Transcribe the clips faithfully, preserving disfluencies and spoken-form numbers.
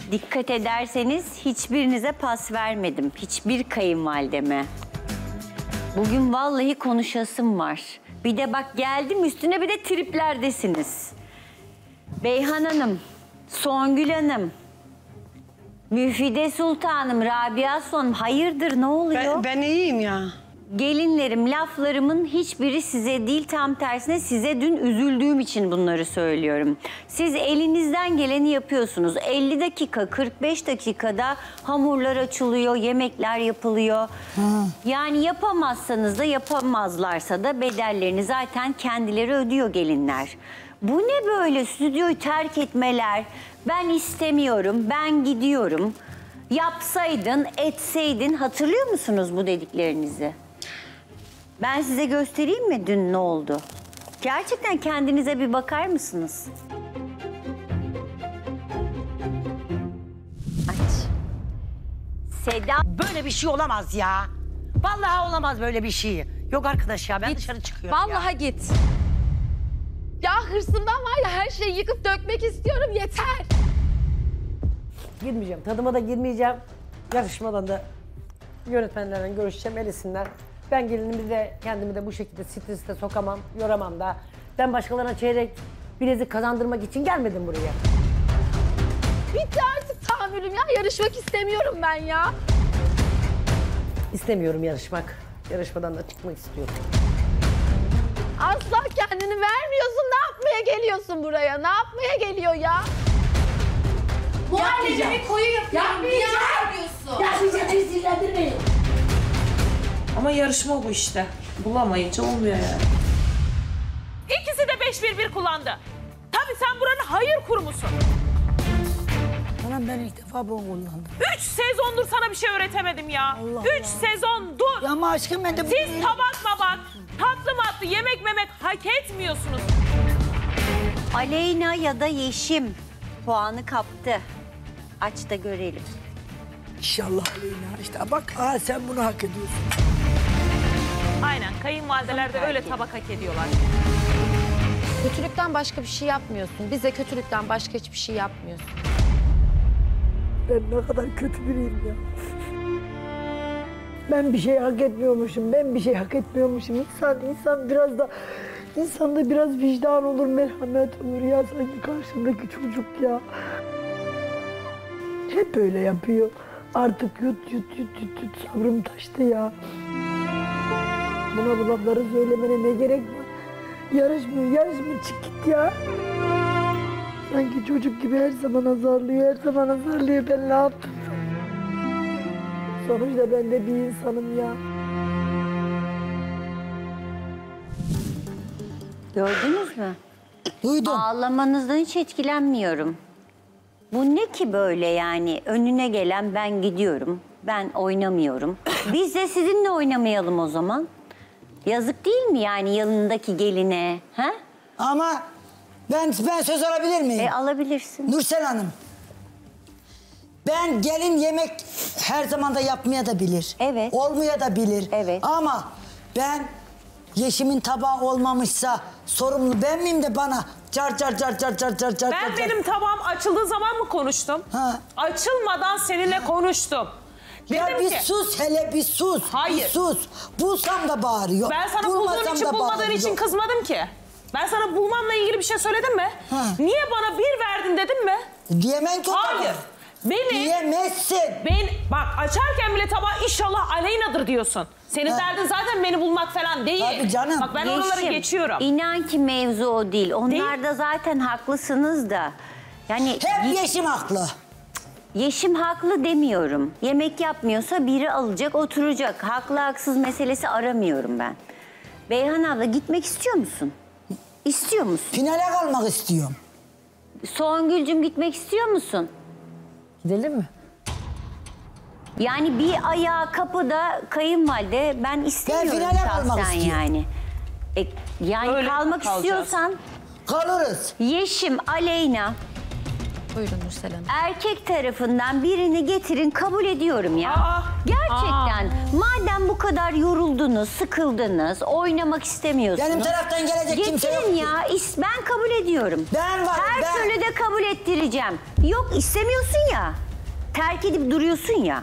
Dikkat ederseniz hiçbirinize pas vermedim. Hiçbir kayınvalideme. Bugün vallahi konuşasım var. Bir de bak geldim üstüne bir de triplerdesiniz. Beyhan Hanım, Songül Hanım, Müfide Sultanım, Rabia Hanım, hayırdır ne oluyor? Ben, ben iyiyim ya. Gelinlerim, laflarımın hiçbiri size değil, tam tersine size dün üzüldüğüm için bunları söylüyorum. Siz elinizden geleni yapıyorsunuz. elli dakika, kırk beş dakikada hamurlar açılıyor, yemekler yapılıyor. Hı. Yani yapamazsanız da yapamazlarsa da bedellerini zaten kendileri ödüyor gelinler. Bu ne böyle stüdyoyu terk etmeler, ben istemiyorum, ben gidiyorum. Yapsaydın, etseydin, hatırlıyor musunuz bu dediklerinizi? Ben size göstereyim mi dün ne oldu? Gerçekten kendinize bir bakar mısınız? Aç. Seda. Böyle bir şey olamaz ya. Vallahi olamaz böyle bir şey. Yok arkadaş ya ben Git. dışarı çıkıyorum Vallahi ya. git. Ya hırsımdan var ya her şeyi yıkıp dökmek istiyorum yeter. Girmeyeceğim. Tadıma da girmeyeceğim. Yarışmadan da yönetmenlerle görüşeceğim, elesinler. Ben gelinimi de kendimi de bu şekilde streste sokamam, yoramam da. Ben başkalarına çeyrek bilezik kazandırmak için gelmedim buraya. Bitti artık tahammülüm ya. Yarışmak istemiyorum ben ya. İstemiyorum yarışmak. Yarışmadan da çıkmak istiyorum. Asla kendini vermiyorsun. Ne yapmaya geliyorsun buraya? Ne yapmaya geliyor ya? Muhallebimi koyu yapıyorum. Niye yapıyorsun? Yapmayacağım, beni sinirlendirmeyin. Ama yarışma bu işte. Bulamayınca olmuyor yani. İkisi de beş bir bir kullandı. Tabii sen buranın hayır kurumusun. Anam ben ilk defa bunu kullandım. Üç sezondur sana bir şey öğretemedim ya. Allah Üç Allah. sezondur. Ya ama aşkım ben de... Siz tabak mabak, tatlı matlı, yemek memek hak etmiyorsunuz. Aleyna ya da Yeşim puanı kaptı. Aç da görelim. İnşallah Aleyna. İşte bak, aa, sen bunu hak ediyorsun. Aynen, kayınvalideler de öyle tabak hak ediyorlar. Kötülükten başka bir şey yapmıyorsun. Bize kötülükten başka hiçbir şey yapmıyorsun. Ben ne kadar kötü biriyim ya. Ben bir şey hak etmiyormuşum, ben bir şey hak etmiyormuşum. İnsan, insan biraz da, insanda biraz vicdan olur, merhamet olur ya. Sanki karşımdaki çocuk ya. Hep öyle yapıyor. Artık yut yut yut yut yut sabrım taştı ya. Buna bu lafları söylemene ne gerek var? Yarışmıyor, yarışmıyor, çık git ya. Sanki çocuk gibi her zaman azarlıyor, her zaman azarlıyor. Ben ne yaptım? Sonuçta ben de bir insanım ya. Gördünüz mü? Duydum. Ağlamanızdan hiç etkilenmiyorum. Bu ne ki böyle yani? Önüne gelen ben gidiyorum, ben oynamıyorum. Biz de sizinle oynamayalım o zaman. Yazık değil mi yani yanındaki geline? Ha? Ama ben ben söz alabilir miyim? E, alabilirsin. Nursel Hanım. Ben gelin yemek her zaman da yapmaya da bilir. Evet. Olmaya da bilir. Evet. Ama ben Yeşim'in tabağı olmamışsa sorumlu ben miyim de bana car car car car car car car. Ben car. benim tabağım açıldığı zaman mı konuştum? Ha. Açılmadan seninle konuştum. Ya Dedim bir ki, sus hele bir sus. Hayır. Bir sus. Bulsam da bağırıyor. ben sana Bulmasam bulduğun için da bulmadığın bağırıyor. için kızmadım ki. Ben sana bulmamla ilgili bir şey söyledim mi? Ha. Niye bana bir verdin dedim mi? Diyemem ki o Hayır. tabağı. Beni, Diyemezsin. ben, bak açarken bile tabağı inşallah Aleyna'dır diyorsun. Senin Ha. derdin zaten beni bulmak falan değil. Tabii canım. Bak ben oraları Yeşim, geçiyorum. İnan ki mevzu o değil. Onlar Değil. da zaten haklısınız da. Yani Hep Yeşim haklı. Yeşim haklı demiyorum. Yemek yapmıyorsa biri alacak, oturacak. Haklı haksız meselesi aramıyorum ben. Beyhan abla gitmek istiyor musun? İstiyor musun? Finale kalmak istiyorum. Songülcüm gitmek istiyor musun? Gidelim mi? Yani bir ayağı kapıda kayınvalide ben istemiyorum finale kalmak şahsen istiyorum. yani. E, yani Öyle kalmak kalacağız. istiyorsan Kalırız. Yeşim, Aleyna Buyurun Nursel Hanım. Erkek tarafından birini getirin, kabul ediyorum ya. Aa, Gerçekten. Madem bu kadar yoruldunuz, sıkıldınız, oynamak istemiyorsunuz. Benim taraftan gelecek kimse yok Getirin ki. ya. is- Ben kabul ediyorum. Ben varım, Her ben. türlü de kabul ettireceğim. Yok istemiyorsun ya. Terk edip duruyorsun ya.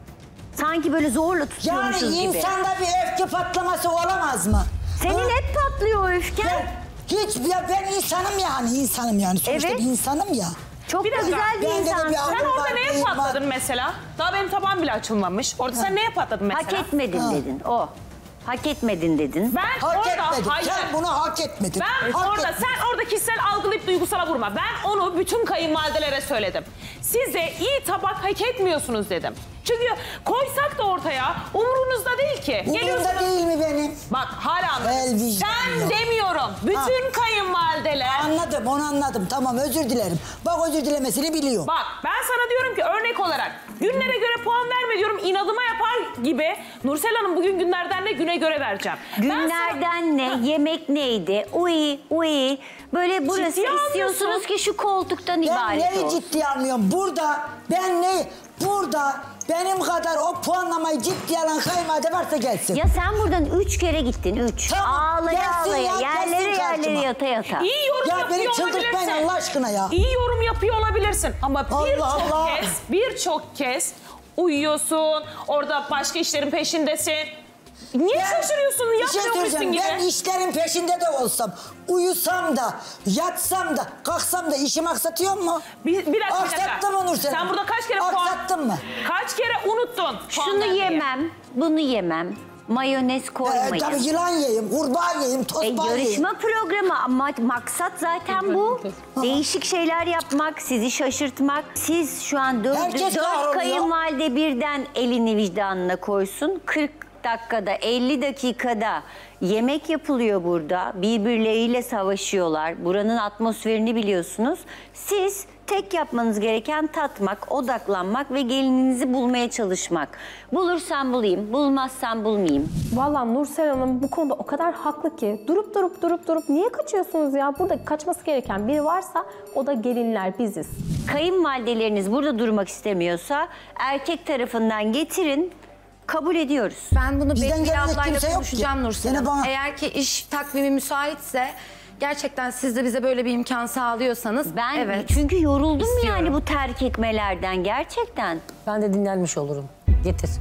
Sanki böyle zorla Yani tutuyormuşuz gibi. insanda bir öfke patlaması olamaz mı? Senin Ha? hep patlıyor o öfken. Ben, hiç ya ben insanım yani insanım yani sonuçta Evet. bir insanım ya. Çok Bir da dakika, güzel bir bende de insansın. bir Sen Aklım orada var, neye beyin var. patladın mesela? Daha benim tabağım bile açılmamış. Orada sen neye patladın mesela? Hak etmedin Ha. dedin. O. Hak etmedin dedin. Ben Hak orada, etmedim. hayır. Sen bunu hak etmedin. Ben Hak orada, etmedin. sen orada kişisel algılayıp duygusala vurma. Ben onu bütün kayınvalidelere söyledim. Size iyi tabak hak etmiyorsunuz dedim. Çünkü koysak da ortaya umurunuzda değil ki. Umurumda değil mi benim? Bak hala El anladım. vicdan Sen yok. demiyorum. Bütün kayınvalideler. Anladım, onu anladım. Tamam, özür dilerim. Bak özür dilemesini biliyorum. Bak ben sana diyorum ki örnek olarak günlere göre puan verme diyorum, inadıma yapar gibi. Nursel Hanım bugün günlerden ne, güne göre vereceğim. Ben sana- Günlerden ne, yemek neydi, uy uy. Böyle burası Ciddiye istiyorsunuz almıyorsun. ki şu koltuktan Ben ibaret neyi olsun. ciddiye almıyorum? Burada, ben ne? Burada benim kadar o puanlamayı ciddiye alan kayınvalide varsa gelsin. Ya sen buradan üç kere gittin, üç. Tamam, Ağlaya gelsin ağlaya, ya, yerlere gelsin yerlere karşıma. yata yata. İyi yorum Ya yapıyor beni çıldırtmayın olabilirsin. Allah aşkına ya. İyi yorum yapıyor olabilirsin ama Allah birçok Allah. kez, birçok kez uyuyorsun, orada başka işlerin peşindesin. Niye Ben- şaşırıyorsun? Bir şey Yapmıyormuşsun söyleyeceğim. gibi. Ben işlerin peşinde de olsam, uyusam da, yatsam da, kalksam da işim aksatıyor mu? Bir, bir dakika, bir dakika. Aksattım mı Nursel? Sen burada kaç kere puan... Aksattın mı? Kaç kere unuttun puan Şunu vermeyi? yemem, bunu yemem. Mayonez koymayın. Ee, tabii yılan yiyeyim, kurbağa yiyeyim, E, tosbağa yiyeyim. yarışma programı ama maksat zaten bu. Değişik şeyler yapmak, sizi şaşırtmak. Siz şu an dört, Herkes dört kahroluyor. kayınvalide birden elini vicdanına koysun. kırk dakikada, elli dakikada yemek yapılıyor burada. Birbirleriyle savaşıyorlar. Buranın atmosferini biliyorsunuz. Siz tek yapmanız gereken tatmak, odaklanmak ve gelininizi bulmaya çalışmak. Bulursam bulayım, bulmazsam bulmayayım. Vallahi Nursel Hanım bu konuda o kadar haklı ki durup durup durup durup niye kaçıyorsunuz ya? Burada kaçması gereken biri varsa o da gelinler biziz. Kayınvalideleriniz burada durmak istemiyorsa erkek tarafından getirin, kabul ediyoruz. Ben bunu Bizden Betül gelecek ablayla kimse yok konuşacağım ki. Nursel Gene Hanım. bana- Eğer ki iş takvimi müsaitse gerçekten siz de bize böyle bir imkan sağlıyorsanız Ben evet. çünkü yoruldum İstiyorum. yani bu terk etmelerden gerçekten. Ben de dinlenmiş olurum. Getir.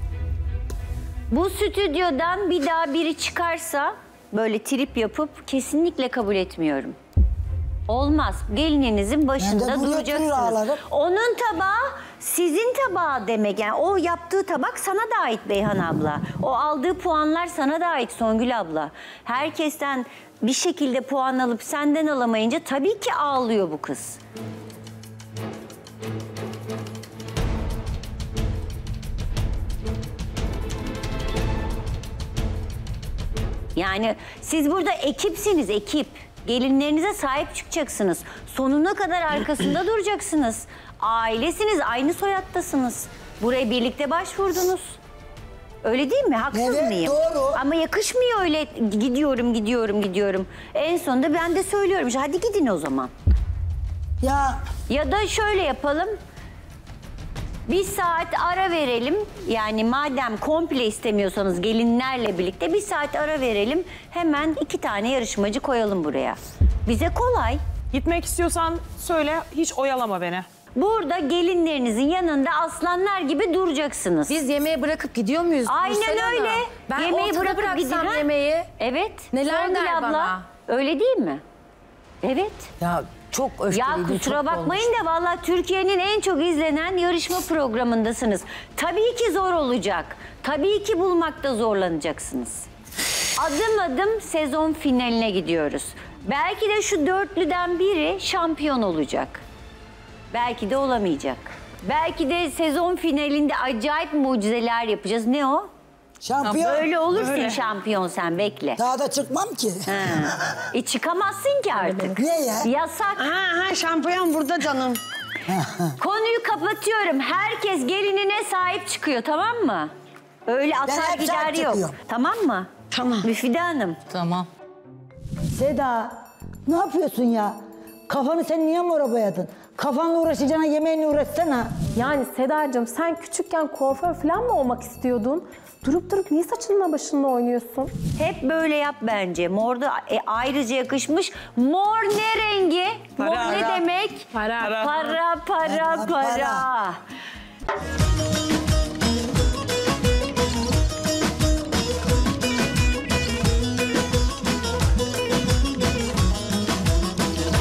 Bu stüdyodan bir daha biri çıkarsa böyle trip yapıp kesinlikle kabul etmiyorum. Olmaz. Gelininizin başında buraya oturur duracaksınız. ağlarım. Onun tabağı sizin tabağı demek. Yani o yaptığı tabak sana da ait Beyhan abla. O aldığı puanlar sana da ait Songül abla. Herkesten bir şekilde puan alıp senden alamayınca tabii ki ağlıyor bu kız. Yani siz burada ekipsiniz, ekip. Gelinlerinize sahip çıkacaksınız. Sonuna kadar arkasında duracaksınız. Ailesiniz, aynı soyattasınız. Buraya birlikte başvurdunuz. Öyle değil mi? Haksız Evet, mıyım? doğru. Ama yakışmıyor öyle gidiyorum, gidiyorum, gidiyorum. En sonunda ben de söylüyorum. işte, Hadi gidin o zaman. Ya Ya da şöyle yapalım. Bir saat ara verelim. Yani madem komple istemiyorsanız gelinlerle birlikte bir saat ara verelim. Hemen iki tane yarışmacı koyalım buraya. Bize kolay. Gitmek istiyorsan söyle, hiç oyalama beni. Burada gelinlerinizin yanında aslanlar gibi duracaksınız. Biz yemeği bırakıp gidiyor muyuz? Aynen Nursel Hanım? öyle. Ben Yemeği ortada bırakıp bıraksam gidin, ha? yemeği. Evet. Neler Songül der abla. bana? Öyle değil mi? Evet. Ya çok öfkeliydim. Ya kusura çok bakmayın da vallahi Türkiye'nin en çok izlenen yarışma programındasınız. Tabii ki zor olacak. Tabii ki bulmakta zorlanacaksınız. Adım adım sezon finaline gidiyoruz. Belki de şu dörtlüden biri şampiyon olacak. Belki de olamayacak. Belki de sezon finalinde acayip mucizeler yapacağız. Ne o? şampiyon. Böyle olursun şampiyon sen, bekle. Daha da çıkmam ki. Ha. E çıkamazsın ki artık. Niye ya? Yasak. Ha ha şampiyon burada canım. Konuyu kapatıyorum. Herkes gelinine sahip çıkıyor, tamam mı? Öyle atar hep gider sahip yok. çıkıyorum. Tamam mı? Tamam. Müfide Hanım. Tamam. Seda, ne yapıyorsun ya? Kafanı sen niye mora boyadın? Kafanla uğraşacağına yemeğinle uğraşsana. Yani Sedacığım sen küçükken kuaför falan mı olmak istiyordun? Durup durup niye saçınla başınla oynuyorsun? Hep böyle yap bence. Mor da e, ayrıca yakışmış. Mor ne rengi? Mor ne Para. demek? Para. Para, para, para. Para, para.